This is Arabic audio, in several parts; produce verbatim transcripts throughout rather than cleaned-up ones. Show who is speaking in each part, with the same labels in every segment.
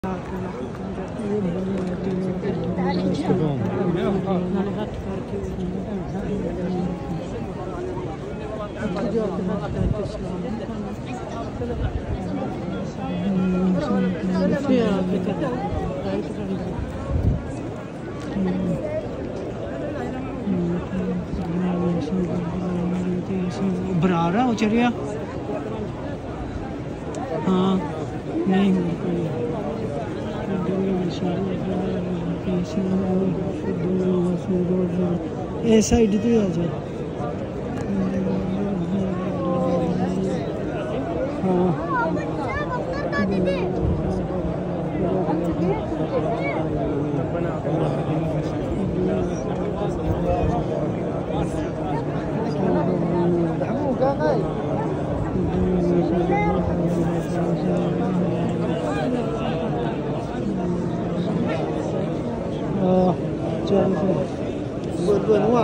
Speaker 1: बरारा हो चलिया हाँ नहीं ए साइड तो आ जाए हाँ buồn buồn đúng không ạ?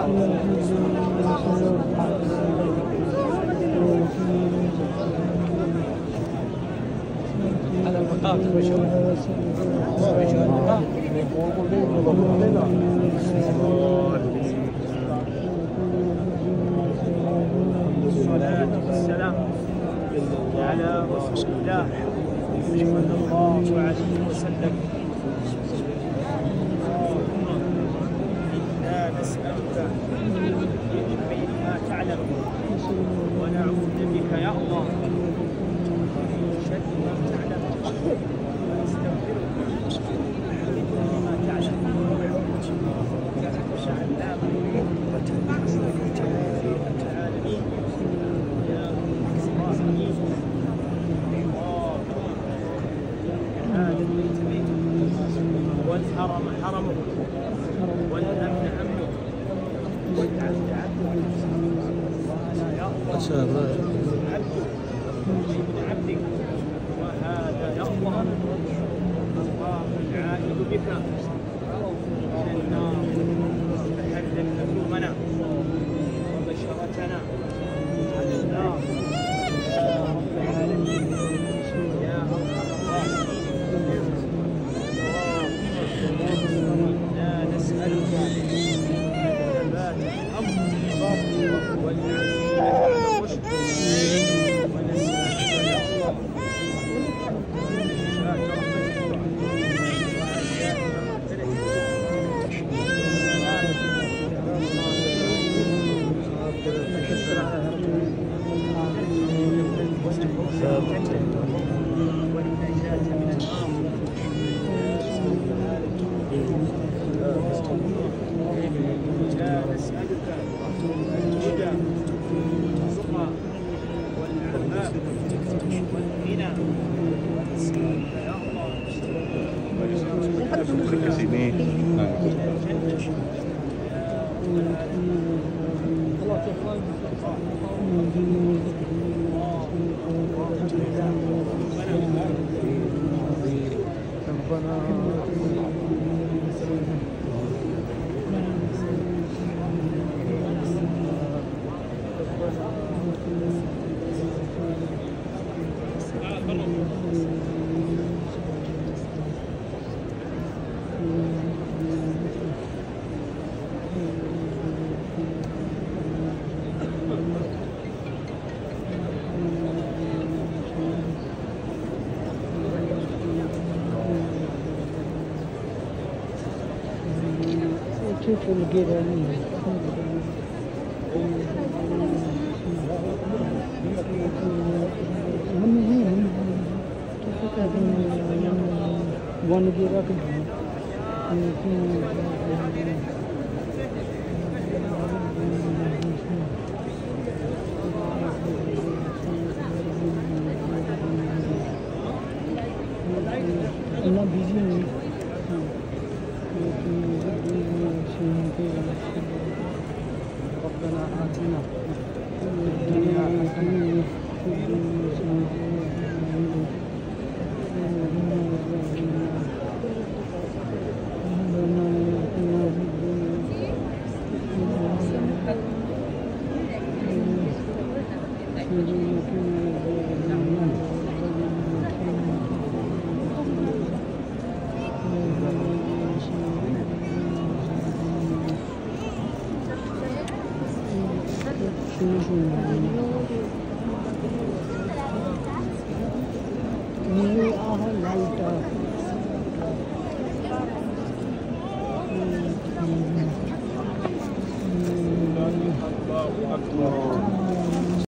Speaker 2: الصلاة والسلام على رسول الله صلى الله عليه وسلم. إنا نسألك من خير ما تعلم ونعوذ بك يا الله من شر ما تعلم ونستغفرك ما تعلم وعلام العالمين يا إسرائيل هذا البيت بيتك والحرم حرمك والأمن أمنك والعبد عبدك وأنا يا الله عبدك ابن عبدك وهذا يا الله الله العائد بك من النار فحرم نجومنا وبشرتنا على النار يا رب العالمين يا أرحم الراحمين. إنا نسألك ثبات الأمر والعزيمة على الرشد ونسألك يا الله شفاة رحمتك وعافية مغفرتك والنجاة من النار. لا نسألك الهدى والتقى والعفاف والغنى ونسألك يا الله من الجنة
Speaker 1: people get on me. One get up I'm not busy. ربنا آتنا في الدنيا حسنة وفي الدنيا Thank you.